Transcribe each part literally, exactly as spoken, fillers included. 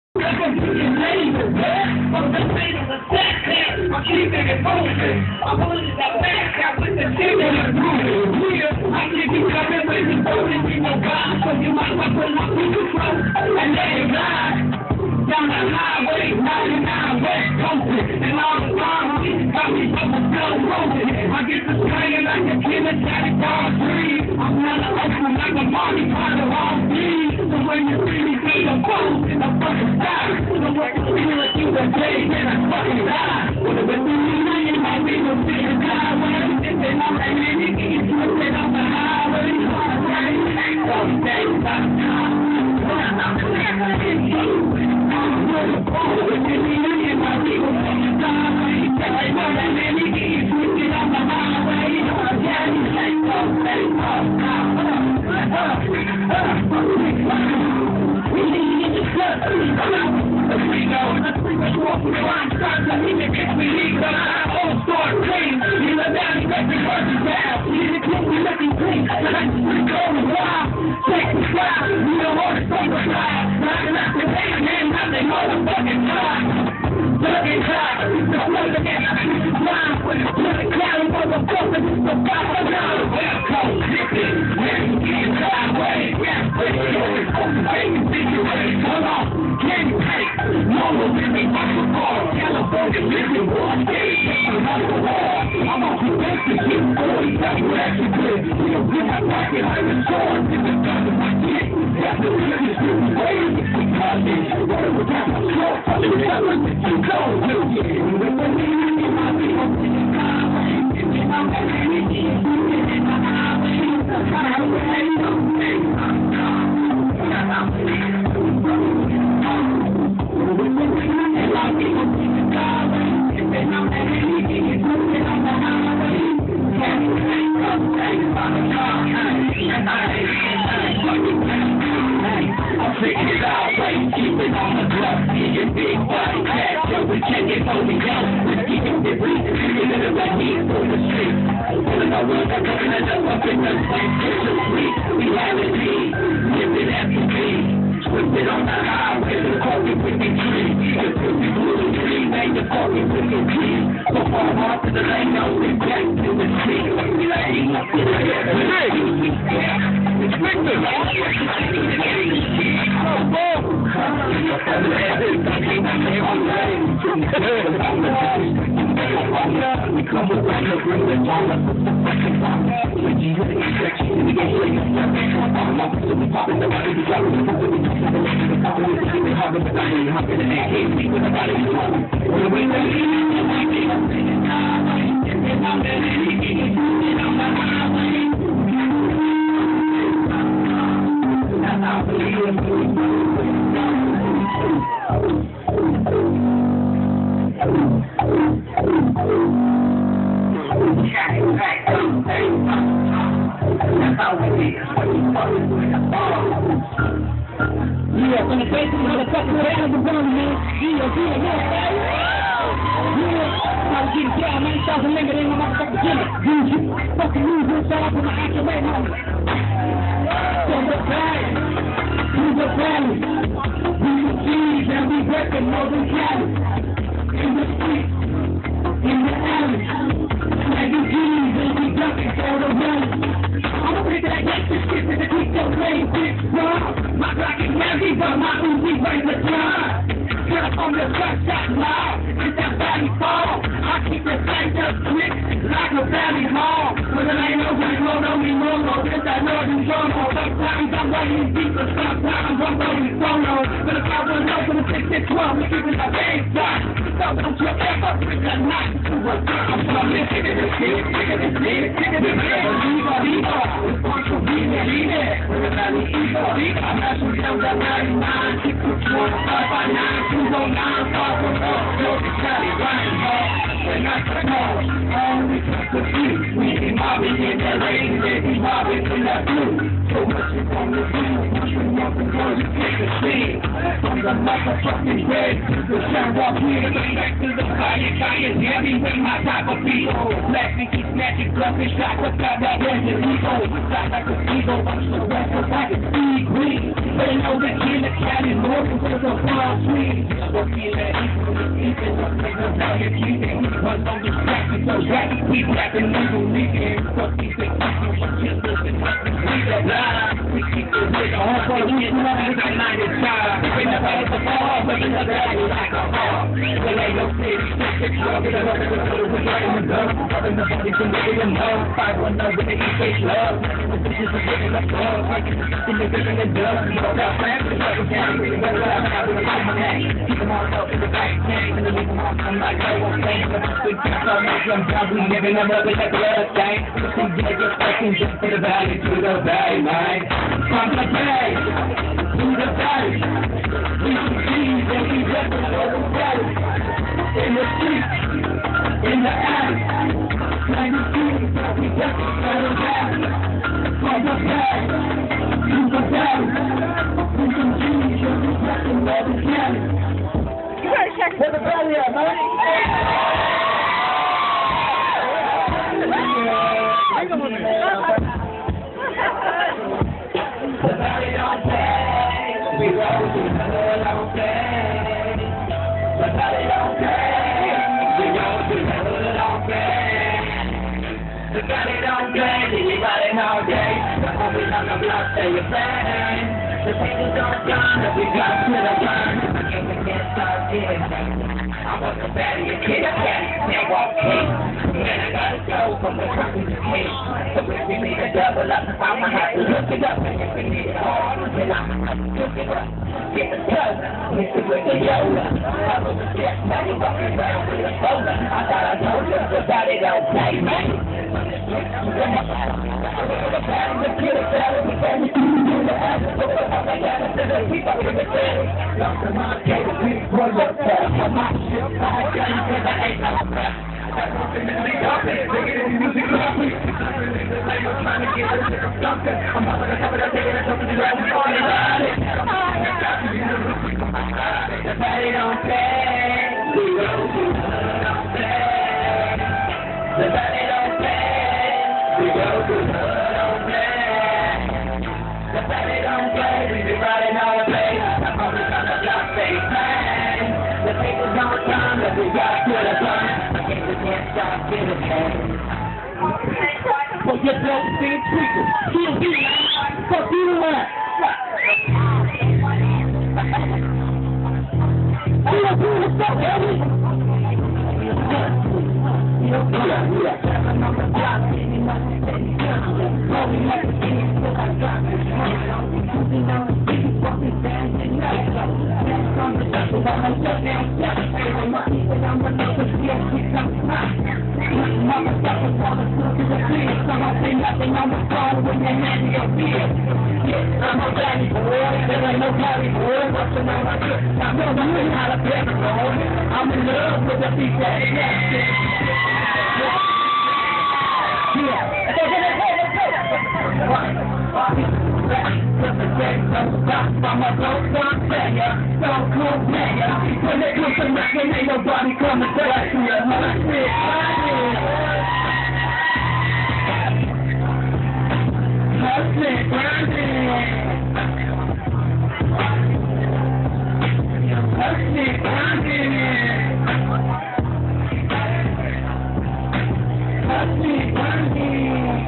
I'm keeping it moving. I'm holding that back out with the children and moving. I keep you coming with me, holding me no God. So you might want to look through the front and let it ride. Down the highway, ninety-nine West Coast. And all the time, we got me from the slow motion. I get to swinging like a kid and daddy dog tree. I'm not a hustle like a Marty Potter on speed. So when you see me take a boat in the fucking sky, so what you feel like you a day, man, I fucking die. Would have been three million, my people sitting highway. If they know that man, you can get twisted on the highway. Those days, I'm time. I'm living you. I'm really cool. If they million, my people sitting highway. If they know that man, you can get twisted on the highway. Yeah, you say those days, I'm time. We need to get the club. Let's go. Let's walk the line. Start to hit it. We need to all start clean. You let down, you let the person down. You need to keep me looking clean. Let's go the wild. Take the crowd. You don't want to take the crowd. Knocking out the day, man, not the motherfucking time. Looking high. Don't look at the time. Look at cloud, motherfucker. It's the power now. Welcome. Listen. When you get highway. Yeah. Hold on. Can you take? No one will be my car. California living one day. I'm on the best to get forty. That's what I can do. You know, in my pocket, I'm in storm. In the gun of my kid. That's the biggest thing way. Because it's the word without my short. I'm the color that you go to. When the meaning in my people in the highway. In my energy. In my highway. The highway. I'm and like people in the highway. If they know that anything is moving on the highway. Can't you think of things about the car? I'm fixing it out, right? Keep it on the bluff. Get your big body cat, so we can't get holding down. Let's keep it different. You little like me for the street. Pulling our world, I'm coming at us up in the same picture suite. We have it lead, live it after me. Switch it on the highway, the coffee with the tree. The pussy blue tree, made the coffee with the tree. So far off to the lane, now we back to the tree. It's Victor. We come with one to bring the dollar. When you get the section, we get ready to step in. I'm up to the top of the body, the dollar, the top of the top of the top of the top of the top of the top of the top of the top with the body, the top. When we leave, we leave on the highway. If I'm ready, we get on the highway. That's how we live. Yeah, when the face of the fucking down, we're going, man. Yeah, yeah, yeah, yeah. I'm getting down, man. Start to limit in my motherfucking gimmick. Dude, you fucking lose yourself up in my actual way, man. From the valley to the valley, we the G's and we breaking Northern Cali. In the streets, in the alley, snagging G's and we ducking for the money. I'm a pick that gangsta shit to the keep your lane, bitch, bro. My Glock is heavy, but my Uzi weighs a ton. Get up on the gun shot loud, it's that body fall. I keep it banked up quick, like a valley hall. When it ain't nobody roll on me, roll on. It's that northern jungle. Sometimes I'm rolling deep, but sometimes I'm rolling solo. But if I run over the six and twelve, we keep it a big shot. So don't you ever bring a knife to a gun. I'm coming, kick it, kick it, kick it, kick it, kick it, kick it, leave it, leave it. It's going to be me, leave it. When it's not easy, leave it. I'm not sure that ninety-nine, six to one, five by nine, two oh nine, five one four, no, it's Cali, right, hard. We're not the call, all we got to do. We be mobbing in the rain, they be mobbing in that blue. So much is on the blue. you want to go, you get the shit. From the motherfucking bed to the shower here. Back to the fire, fire, heavy with my type of people. Black Mickey snatching, bluffing shots, what's got that engine ego? Shot like a ego, I'm so west of like a speed green. They know that in the county, north to the palm trees. We'll feel that equal to keeping up, niggas out here keeping. But no distraction, so rap, keep rapping, legal leaking. Fuck these things, just listen, nothing, we the lie. We keep the nigga on for the weekend, it's a ninety-five. We never hit the ball, but we never had it like a ball. Well, ain't no city, six, love, get it up, get it up, we're getting the dub. Up in the body, can make it enough. Five, one, no, with the E-Face love. The bitches are getting up, love. Like it's just in the getting the dub. You know, got plans for the fucking county. We never have an album like my name. Keep them all up in the back tank. And then leave them all, I'm like, no one thing. But the big things all make them down. We living them up in that blood thing. So get your fucking just to the valley, to the valley, man. From the bay, to the valley. We can see that we represent the valley. In the streets, in the alley. Like the streets, we represent the valley. From the bay, to the valley. We can see that we represent the valley. You better check where the valley at, man. The valley don't pay. We go to the valley don't pay. The valley don't pay. We go to the valley don't pay. The valley don't pay. Anybody nowadays? The homies on the block say you're paying. The people don't come that we got to the burn. I guess we can't start getting. I was a baddie, a kid, a cat, can't walk king. Man, I gotta go from the truck to the king. So if we need a double up, I'ma have to look it up. And if we need it hard, then I'ma have to look it up. Get the gun, mix it with the Yoda. I was a jet, now you walking around with a soda. I thought I told you, but that it don't play, man. The battle, the kid, the battle, the family, the ass, the fuck, I got it to the people in the family. Lost in my game, we run up there. I'm not shit, I got you, cause I ain't no crap. I'm ultimately up there, taking in music lobby. I'm trying to get this shit from something. I'm not gonna have it, I'm taking it, something to grab it, on it, ride it. The body don't pay. We go to the don't pay. The body don't pay. We go to the don't pay. The body don't pay. We be riding all the way. I'm always on the block, they pay. The people don't come that we got to the gun. I guess we can't stop getting paid. Forget those things, tweakers. Kill me, fuck you, man. I don't do this stuff, baby. Yeah, yeah. I'm on the block, getting my steady gun. Rolling like a king, so I got this money. Moving on the street, walking fast and nice. That's on the double, I'm a shutdown, shut down. Money, but I'm a little bit shit, I'm hot. Motherfuckers wanna look at the clear. Some I say nothing on the phone when they hand me a beer. Yeah, I'm a daddy boy, there ain't no daddy boy. Watching all my shit, I'm gonna learn how to play the role. I'm in love with the beat that is that shit. Yeah. I'm a dope one player, so cool player. When it comes to nothing, ain't nobody coming to us. Hustling, grinding. Hustling, grinding. Hustling, grinding.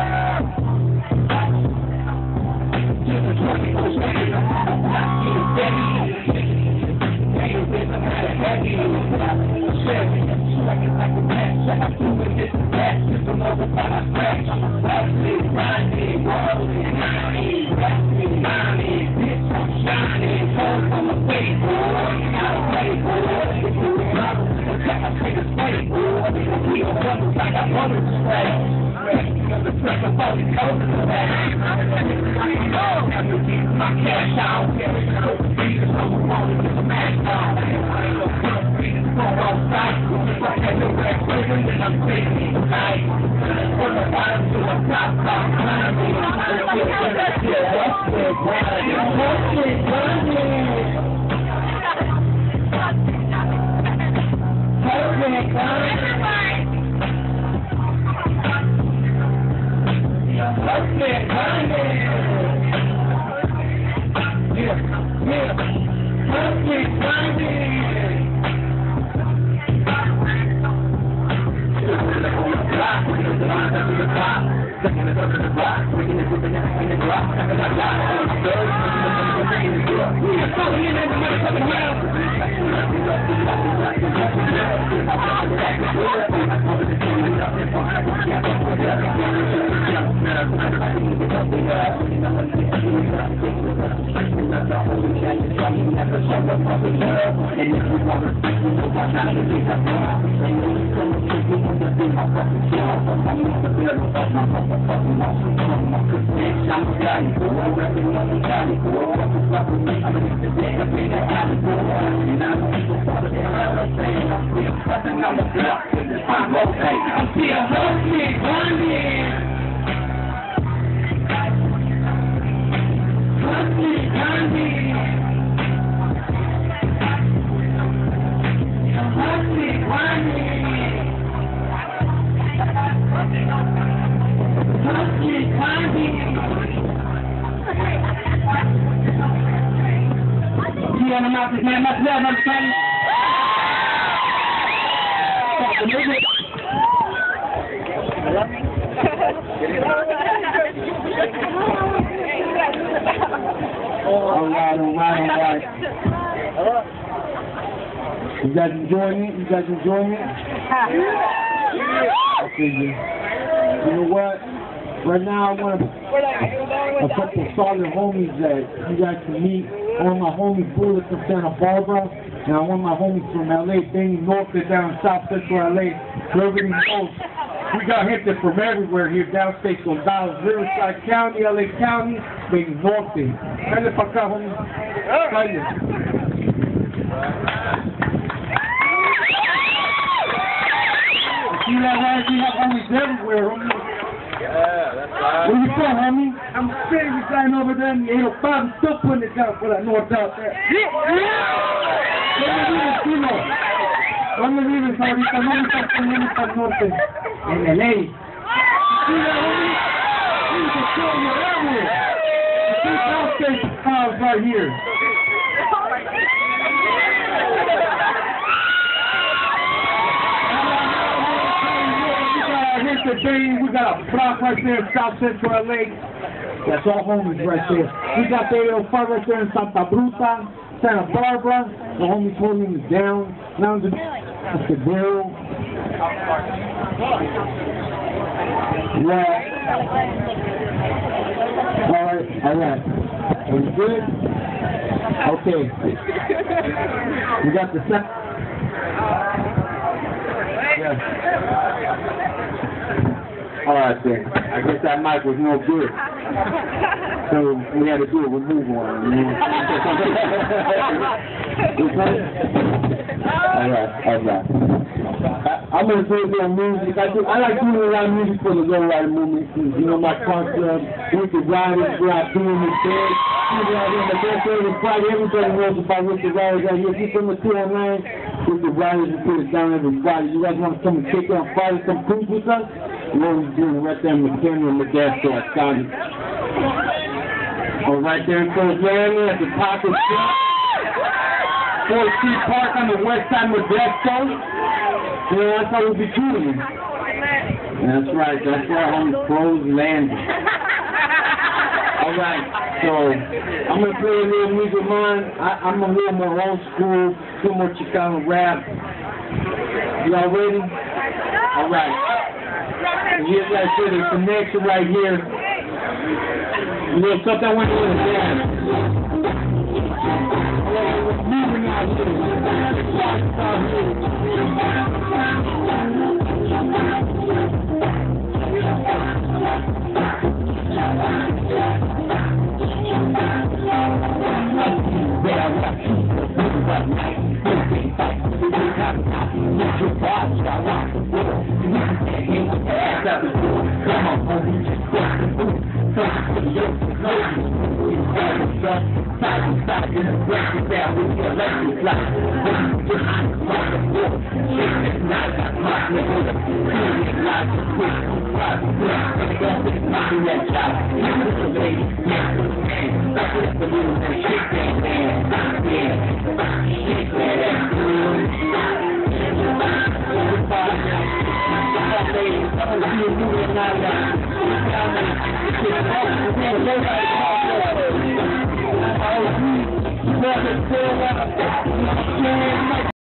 My cash out, yeah, it's cool. Because I'm rolling with the mask on. Going on site, like I know that prison, and I'm crazy tonight. From the bottom to the top, I'm climbing. I'm still, still, still, Husband, Husband. Husband, Husband, Husband. Yeah, yeah. Husband, Husband. I'm still hustling, grinding. Hustling, grinding. Hustling, grinding. Hustling, grinding. See on the mountains, man. Much love, I'm saying. All right, all right, all right. You guys enjoying it? You guys enjoying it? Okay, yeah. You know what? Right now, I want a couple of solid homies that you guys can meet. I want my homies Bullet from Santa Barbara, and I want my homies from L A, Danny North, down in South Central L A. So everybody knows we got hit from everywhere here, downstate, from Dallas, Riverside County, L A County, Danny North. Dale para acá, homies. Dale. See that, guys? We have homies everywhere, homies. Yeah, that's right. Where you from, homie? I'm sitting beside over there in the eight oh five. I'm still putting it down for that north out there. ¿Dónde vives, Tino? ¿Dónde vives ahorita? ¿Dónde estás poniendo para el norte? En L A. See that, homie? You can show you everywhere. The big outstation files right here. Today, we got a block right there in South Central L A. That's all homies right there. We got the eight oh five right there in Santa Bruta, Santa Barbara. The homies holding us down. Now the the barrel. Yeah. All right, all right. Are we good? Okay. We got the set. Yeah. All right, then. I guess that mic was no good. So we had to do a remove on, you know. All right, all right. I, I'm going to play a little music. I, do, I like doing a lot of music for the Low Rider movement. You know, my car club, Wicked Riders, we're out doing this thing. We're out here on the best day of the Friday. Everybody knows about Wicked Riders out here. If you're from the two oh nine, Wicked Riders, we put it down every Friday. You guys want to come and kick it on Friday, come cruise with us? You know what we're doing right there in McHenry and Modesto. I found it. Oh, right there in Coast Landing at the top of the Fort Street Park on the west side of Modesto. Yeah, that's how we'll be doing it. That's right. That's where our homie Pros landed. All right. So I'm gonna play a little music of mine. I, I'm a little more old school, some more Chicano rap. Y'all ready? All right. And here's like I said, the connection right here. A little something I want you to dance. Moving out here. Come on, homie. son. Side to side, in the break it down with your electric light. When you get on the floor, shake this night, I pop your hood up. Feeling it like a quick, five, six, and it goes to the top of that job. You with the lady, yeah, with the man. Stop with the balloon and shake that man. Yeah, shake that ass, dude. Nobody